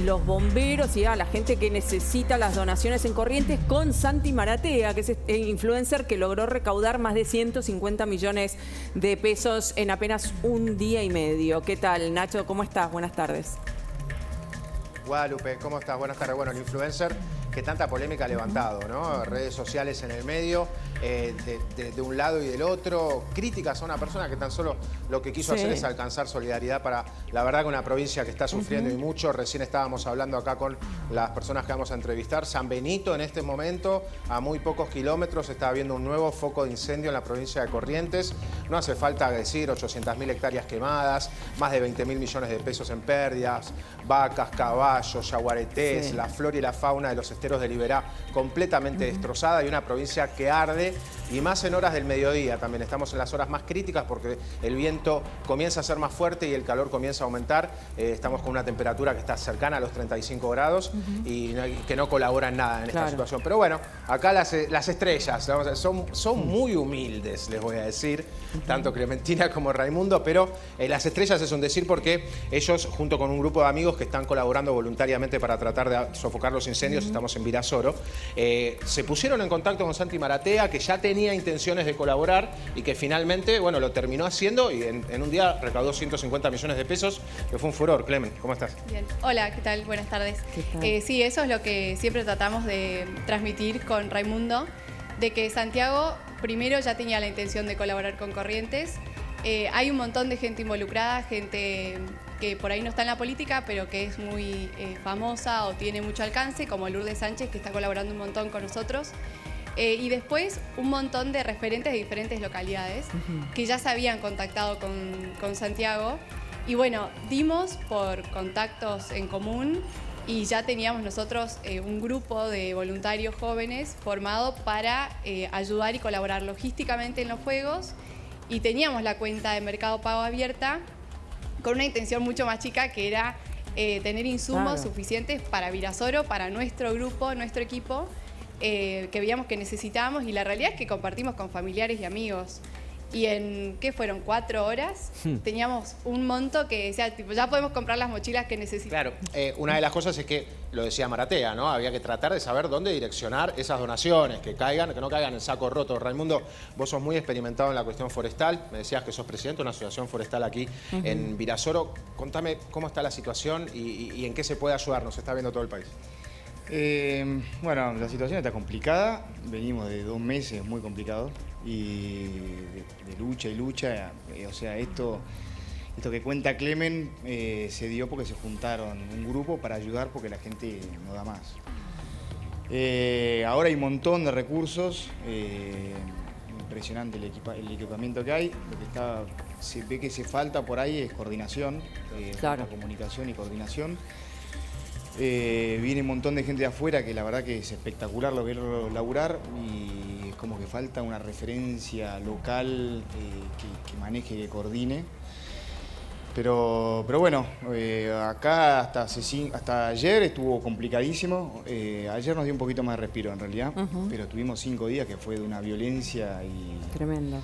los bomberos y a la gente que necesita las donaciones en Corrientes con Santi Maratea, que es el influencer que logró recaudar más de 150 millones de pesos en apenas un día y medio. ¿Qué tal, Nacho? ¿Cómo estás? Buenas tardes. Guadalupe, ¿cómo estás? Buenas tardes. Bueno, el influencer que tanta polémica ha levantado, ¿no? Redes sociales en el medio, de un lado y del otro, críticas a una persona que tan solo lo que quiso hacer es alcanzar solidaridad para, la verdad, que una provincia que está sufriendo y mucho. Recién estábamos hablando acá con las personas que vamos a entrevistar. San Benito, en este momento, a muy pocos kilómetros, está habiendo un nuevo foco de incendio en la provincia de Corrientes. No hace falta decir 800.000 hectáreas quemadas, más de 20.000 millones de pesos en pérdidas, vacas, caballos, yaguaretés, la flora y la fauna de los esteros de Liberá completamente destrozada, y una provincia que arde, y más en horas del mediodía también. Estamos en las horas más críticas porque el viento comienza a ser más fuerte y el calor comienza a aumentar. Estamos con una temperatura que está cercana a los 35 grados y que no colabora en nada en esta situación. Pero bueno, acá las estrellas son muy humildes, les voy a decir, tanto Clementina como Raimundo, pero las estrellas es un decir porque ellos, junto con un grupo de amigos que están colaborando voluntariamente para tratar de sofocar los incendios, estamos en Virasoro, se pusieron en contacto con Santi Maratea, que ya tenía intenciones de colaborar y que finalmente, bueno, lo terminó haciendo, y en un día recaudó 150 millones de pesos, que fue un furor. Clemen, ¿cómo estás? Bien. Hola, ¿qué tal? Buenas tardes. Sí, eso es lo que siempre tratamos de transmitir con Raimundo, de que Santiago primero ya tenía la intención de colaborar con Corrientes. Hay un montón de gente involucrada, gente que por ahí no está en la política, pero que es muy famosa o tiene mucho alcance, como Lourdes Sánchez, que está colaborando un montón con nosotros. Y después un montón de referentes de diferentes localidades que ya se habían contactado con Santiago. Y bueno, dimos por contactos en común y ya teníamos nosotros un grupo de voluntarios jóvenes formado para ayudar y colaborar logísticamente en los fuegos. Y teníamos la cuenta de Mercado Pago abierta con una intención mucho más chica, que era tener insumos suficientes para Virasoro, para nuestro grupo, nuestro equipo, que veíamos que necesitábamos, y la realidad es que compartimos con familiares y amigos. Y en, ¿qué fueron? 4 horas, teníamos un monto que decía, tipo, ya podemos comprar las mochilas que necesitamos. Claro, una de las cosas es que, lo decía Maratea, ¿no? Había que tratar de saber dónde direccionar esas donaciones, que no caigan en saco roto. Raimundo, vos sos muy experimentado en la cuestión forestal, me decías que sos presidente de una asociación forestal aquí en Virasoro. Contame cómo está la situación y en qué se puede ayudar, nos está viendo todo el país. Bueno, la situación está complicada, venimos de 2 meses muy complicados y de lucha y lucha. O sea, esto que cuenta Clemen se dio porque se juntaron un grupo para ayudar, porque la gente no da más. Ahora hay un montón de recursos, impresionante el equipamiento que hay. Lo que se ve que se falta por ahí es coordinación, comunicación y coordinación. Viene un montón de gente de afuera que la verdad que es espectacular lo verlo laburar, y es como que falta una referencia local que maneje, que coordine. Pero bueno, acá hasta ayer estuvo complicadísimo. Ayer nos dio un poquito más de respiro en realidad, pero tuvimos 5 días que fue de una violencia y... Tremendo.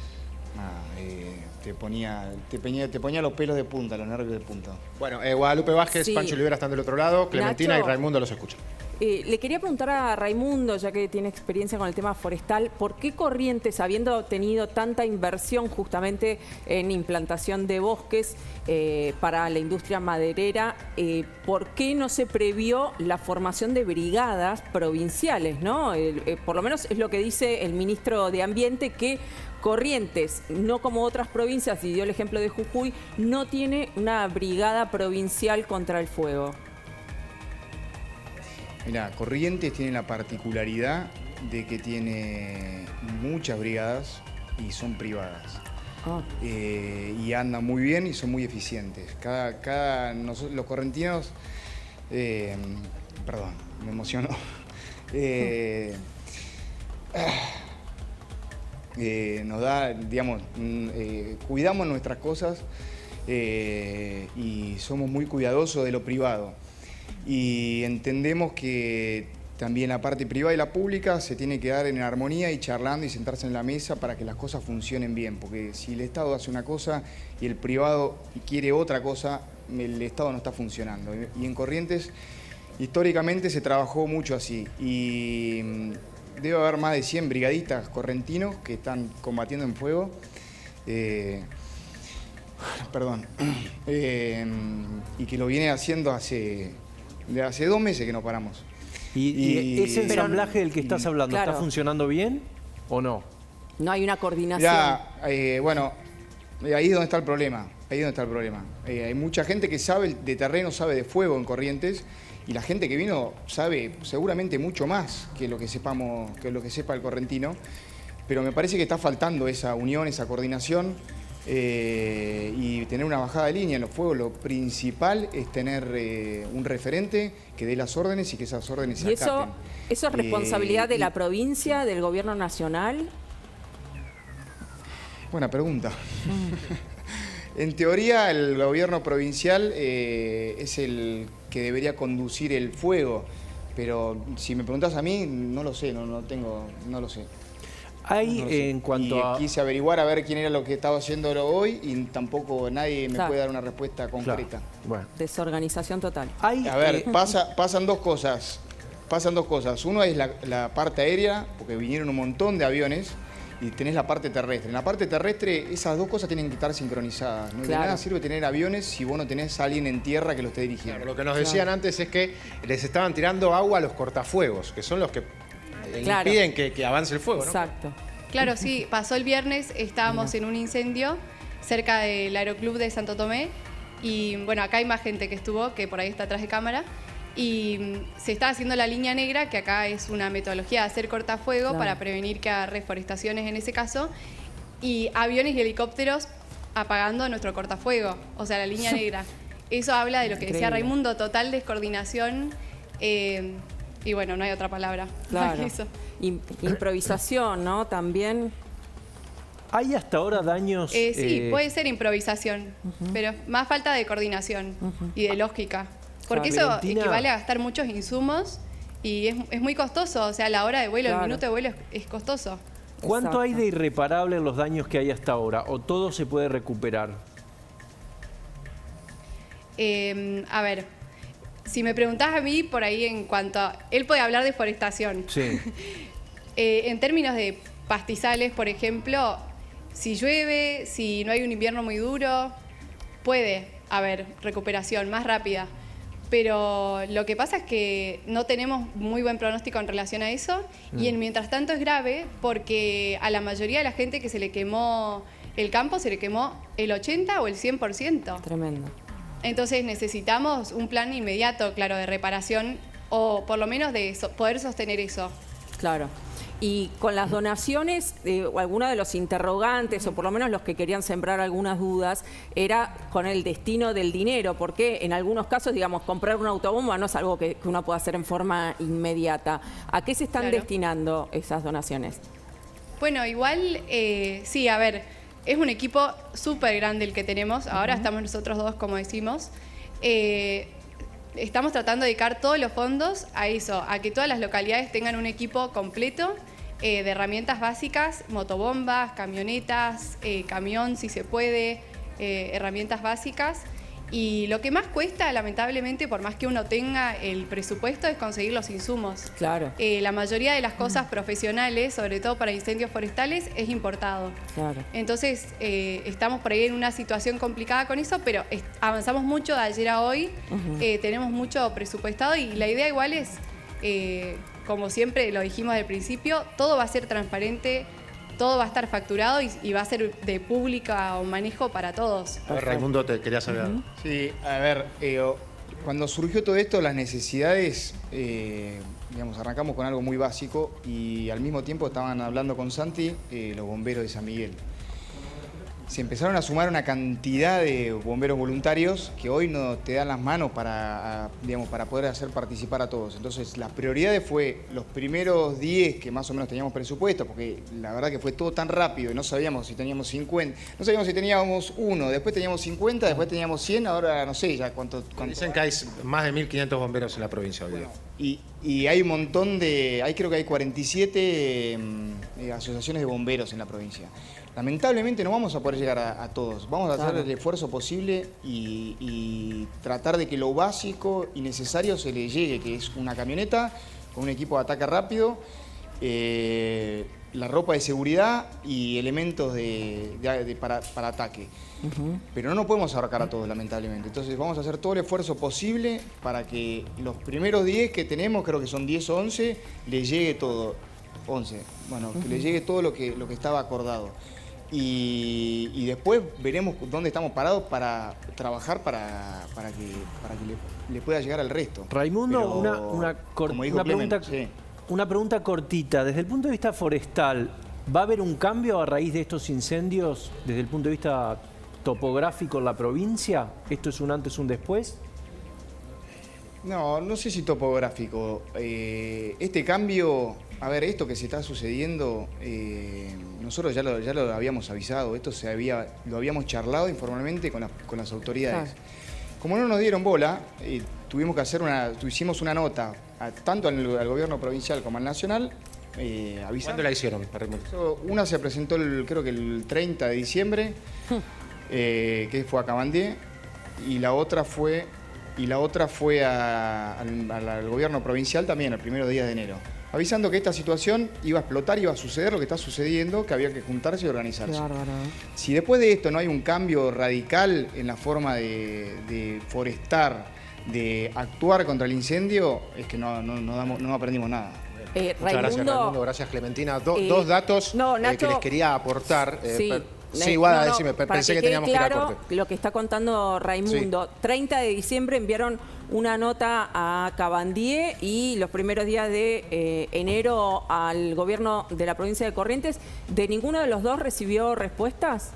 Te ponía los pelos de punta, los nervios de punta. Bueno, Guadalupe Vázquez, Pancho Olivera están del otro lado, Clementina Nacho, y Raimundo los escuchan. Le quería preguntar a Raimundo, ya que tiene experiencia con el tema forestal, ¿por qué Corrientes, habiendo tenido tanta inversión justamente en implantación de bosques para la industria maderera, por qué no se previó la formación de brigadas provinciales, ¿no? Por lo menos es lo que dice el ministro de Ambiente, que Corrientes, no como otras provincias, y dio el ejemplo de Jujuy, no tiene una brigada provincial contra el fuego. Mira, Corrientes tiene la particularidad de que tiene muchas brigadas y son privadas. Y andan muy bien y son muy eficientes. Los correntinos, perdón, me emocionó. Nos da, digamos, cuidamos nuestras cosas y somos muy cuidadosos de lo privado. Y entendemos que también la parte privada y la pública se tiene que dar en armonía y charlando y sentarse en la mesa para que las cosas funcionen bien. Porque si el Estado hace una cosa y el privado quiere otra cosa, el Estado no está funcionando. Y en Corrientes históricamente se trabajó mucho así y debe haber más de 100 brigadistas correntinos que están combatiendo en fuego. Y que lo viene haciendo hace 2 meses que no paramos. ¿Y ese ensamblaje del que estás hablando, claro, está funcionando bien o no? No hay una coordinación. Ya, bueno, ahí es donde está el problema. Hay mucha gente que sabe de terreno, sabe de fuego en Corrientes, y la gente que vino sabe seguramente mucho más que lo que sepa el correntino, pero me parece que está faltando esa unión, esa coordinación. Y tener una bajada de línea en los fuegos, lo principal es tener un referente que dé las órdenes y que esas órdenes se acaten. ¿Eso es responsabilidad de la provincia, del gobierno nacional? Buena pregunta. En teoría, el gobierno provincial es el que debería conducir el fuego, pero si me preguntás a mí, no lo sé, no lo sé. En cuanto a... Quise averiguar a ver quién era lo que estaba haciéndolo hoy y tampoco nadie me puede dar una respuesta concreta. Claro. Bueno. Desorganización total. A ver, pasan dos cosas. Uno es la parte aérea, porque vinieron un montón de aviones, y tenés la parte terrestre. En la parte terrestre esas dos cosas tienen que estar sincronizadas. No de nada sirve tener aviones si vos no tenés a alguien en tierra que lo esté dirigiendo. Claro, lo que nos decían antes es que les estaban tirando agua a los cortafuegos, que son los que impiden que avance el fuego, ¿no? Exacto. Claro, sí, pasó el viernes, estábamos en un incendio cerca del Aeroclub de Santo Tomé y bueno, acá hay más gente que estuvo, que por ahí está atrás de cámara, y se está haciendo la línea negra, que acá es una metodología de hacer cortafuego para prevenir que haya reforestaciones en ese caso, y aviones y helicópteros apagando nuestro cortafuego, o sea, la línea negra. Eso habla de lo que decía Raimundo, total descoordinación. Y bueno, no hay otra palabra. Claro. Eso. Improvisación, ¿no? También. ¿Hay hasta ahora daños? Sí, puede ser improvisación, pero más falta de coordinación y de lógica. Porque eso equivale a gastar muchos insumos y es muy costoso. O sea, la hora de vuelo, el minuto de vuelo es costoso. ¿Cuánto hay de irreparable en los daños que hay hasta ahora? ¿O todo se puede recuperar? A ver, si me preguntás a mí, por ahí en cuanto a... Él puede hablar de forestación. Sí. En términos de pastizales, por ejemplo, si llueve, si no hay un invierno muy duro, puede haber recuperación más rápida. Pero lo que pasa es que no tenemos muy buen pronóstico en relación a eso y mientras tanto es grave porque a la mayoría de la gente que se le quemó el campo se le quemó el 80 o el 100%. Tremendo. Entonces necesitamos un plan inmediato, claro, de reparación o por lo menos de poder sostener eso. Claro. Y con las donaciones, algunos de los interrogantes, o por lo menos los que querían sembrar algunas dudas, era con el destino del dinero, porque en algunos casos, digamos, comprar una autobomba no es algo que uno pueda hacer en forma inmediata. ¿A qué se están destinando esas donaciones? Bueno, igual, sí, a ver, es un equipo súper grande el que tenemos. Ahora estamos nosotros dos, como decimos. Estamos tratando de dedicar todos los fondos a eso, a que todas las localidades tengan un equipo completo de herramientas básicas, motobombas, camionetas, camión si se puede, herramientas básicas. Y lo que más cuesta, lamentablemente, por más que uno tenga el presupuesto, es conseguir los insumos. Claro. La mayoría de las cosas profesionales, sobre todo para incendios forestales, es importado. Claro. Entonces, estamos por ahí en una situación complicada con eso, pero avanzamos mucho de ayer a hoy, tenemos mucho presupuestado y la idea igual es, como siempre lo dijimos al principio, todo va a ser transparente, todo va a estar facturado y va a ser de pública o manejo para todos. A ver, Raimundo, te quería saber. Sí, a ver, cuando surgió todo esto, las necesidades, digamos, arrancamos con algo muy básico y al mismo tiempo estaban hablando con Santi los bomberos de San Miguel. Se empezaron a sumar una cantidad de bomberos voluntarios que hoy no te dan las manos para, digamos, para poder hacer participar a todos. Entonces, las prioridades fue los primeros 10 que más o menos teníamos presupuesto, porque la verdad que fue todo tan rápido y no sabíamos si teníamos 50, no sabíamos si teníamos 1, después teníamos 50, después teníamos 100, ahora no sé ya cuánto. Dicen que hay más de 1.500 bomberos en la provincia hoy. Bueno, Y hay un montón de... creo que hay 47 asociaciones de bomberos en la provincia. Lamentablemente no vamos a poder llegar a todos. Vamos a hacer el esfuerzo posible y tratar de que lo básico y necesario se le llegue, que es una camioneta con un equipo de ataque rápido, la ropa de seguridad y elementos para ataque. Pero no nos podemos abarcar a todos, lamentablemente. Entonces vamos a hacer todo el esfuerzo posible para que los primeros 10 que tenemos, creo que son 10 o 11, le llegue todo. 11, bueno, que le llegue todo lo que estaba acordado. Y después veremos dónde estamos parados para trabajar para que le pueda llegar al resto. Raimundo, Pero, una pregunta cortita. Desde el punto de vista forestal, ¿va a haber un cambio a raíz de estos incendios desde el punto de vista topográfico en la provincia? ¿Esto es un antes, un después? No sé si topográfico. Este cambio, a ver, esto que se está sucediendo, nosotros ya lo habíamos avisado, esto lo habíamos charlado informalmente con las autoridades. Claro. Como no nos dieron bola, tuvimos que hicimos una nota, tanto al gobierno provincial como al nacional, avisando. ¿Cuándo la hicieron? Una se presentó creo que el 30 de diciembre, que fue a Cabandier, y la otra fue al gobierno provincial también, el 1 día de enero, avisando que esta situación iba a explotar, iba a suceder lo que está sucediendo, que había que juntarse y organizarse. Bárbaro. Si después de esto no hay un cambio radical en la forma de forestar, de actuar contra el incendio, es que no aprendimos nada. Muchas gracias, Raimundo. Gracias, Clementina. Dos datos que les quería aportar. Sí, Guada, decime, pensé que teníamos que ir a corte. Lo que está contando Raimundo. 30 de diciembre enviaron una nota a Cabandier y los primeros días de enero al gobierno de la provincia de Corrientes. ¿De ninguno de los dos recibió respuestas?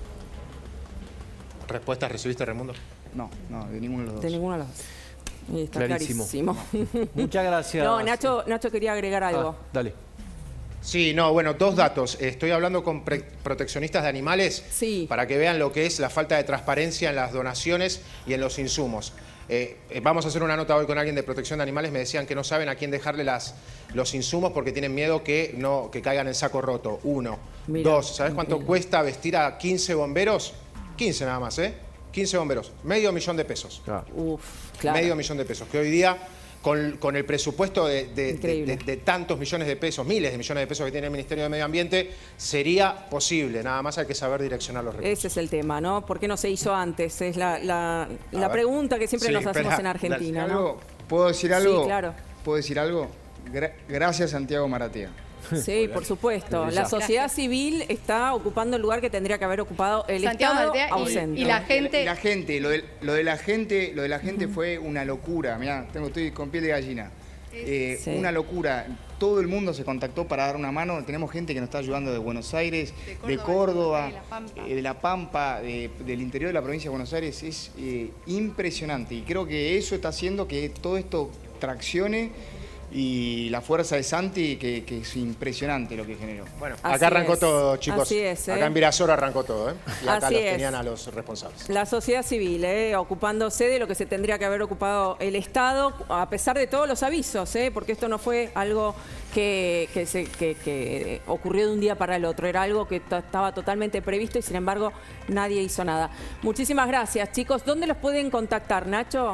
¿Respuestas recibiste, Raimundo? No, de ninguno de los dos. De ninguno de los dos. Está clarísimo. Muchas gracias. No, Nacho quería agregar algo. Dale. Sí, bueno, dos datos. Estoy hablando con proteccionistas de animales para que vean lo que es la falta de transparencia en las donaciones y en los insumos. Vamos a hacer una nota hoy con alguien de protección de animales. Me decían que no saben a quién dejarle los insumos porque tienen miedo que caigan en saco roto. 1. 2, ¿sabes cuánto cuesta vestir a 15 bomberos? 15 nada más, 15 bomberos. $500,000 Claro. Claro. $500,000, que hoy día, con el presupuesto de tantos millones de pesos, miles de millones de pesos que tiene el Ministerio de Medio Ambiente, sería posible. Nada más hay que saber direccionar los recursos. Ese es el tema, ¿no? ¿Por qué no se hizo antes? Es la pregunta que siempre nos hacemos en Argentina, ¿no? ¿Puedo decir algo? Sí, claro. ¿Puedo decir algo? Gracias, Santiago Maratea. Sí, por supuesto. La sociedad civil está ocupando el lugar que tendría que haber ocupado el Estado ausente. Y la gente... Lo de la gente fue una locura. Mirá, estoy con piel de gallina. Una locura. Todo el mundo se contactó para dar una mano. Tenemos gente que nos está ayudando de Buenos Aires, de Córdoba, de La Pampa, del interior de la provincia de Buenos Aires. Es impresionante. Y creo que eso está haciendo que todo esto traccione. Y la fuerza de Santi, que es impresionante lo que generó. Bueno, acá arrancó todo, chicos. Así es, Acá en Virasoro arrancó todo, Y acá Así los tenían a los responsables. La sociedad civil, ocupándose de lo que se tendría que haber ocupado el Estado, a pesar de todos los avisos, porque esto no fue algo que ocurrió de un día para el otro, era algo que estaba totalmente previsto y sin embargo nadie hizo nada. Muchísimas gracias, chicos. ¿Dónde los pueden contactar, Nacho?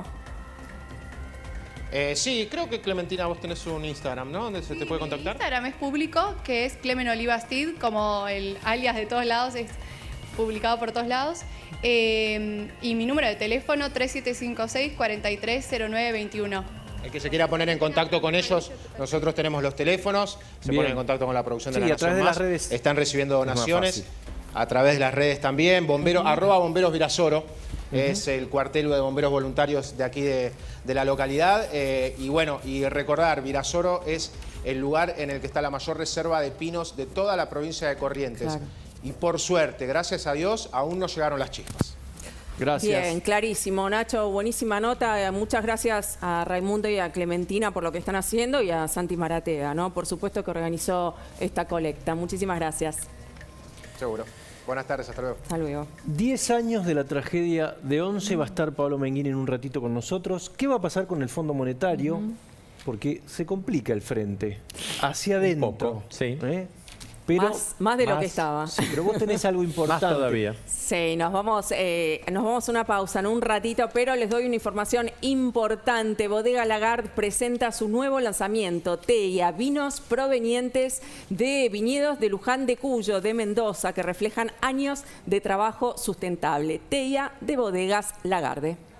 Sí, creo que Clementina, vos tenés un Instagram, ¿no? ¿Dónde se te puede contactar? Mi Instagram es público, que es Clemen Olivastid, como el alias de todos lados, es publicado por todos lados. Y mi número de teléfono 3756-430921. El que se quiera poner en contacto con ellos, nosotros tenemos los teléfonos, se ponen en contacto con la producción de La Nación a través Más. De las redes están recibiendo donaciones, a través de las redes también, @bomberos Virasoro. Es el cuartel de bomberos voluntarios de aquí de la localidad. Y recordar, Virasoro es el lugar en el que está la mayor reserva de pinos de toda la provincia de Corrientes. Claro. Y por suerte, gracias a Dios, aún no llegaron las chispas. Gracias. Bien, clarísimo, Nacho, buenísima nota. Muchas gracias a Raimundo y a Clementina por lo que están haciendo y a Santi Maratea, ¿no? Por supuesto que organizó esta colecta. Muchísimas gracias. Seguro. Buenas tardes, hasta luego. Hasta luego. 10 años de la tragedia de Once. Va a estar Pablo Menguín en un ratito con nosotros. ¿Qué va a pasar con el Fondo Monetario? porque se complica el frente. Hacia adentro. Un poco, sí. Pero más de lo que estaba. Sí, pero vos tenés algo importante. Más todavía. Sí, nos vamos a una pausa en un ratito, pero les doy una información importante. Bodega Lagarde presenta su nuevo lanzamiento, Teia, vinos provenientes de viñedos de Luján de Cuyo, de Mendoza, que reflejan años de trabajo sustentable. Teia de Bodegas Lagarde.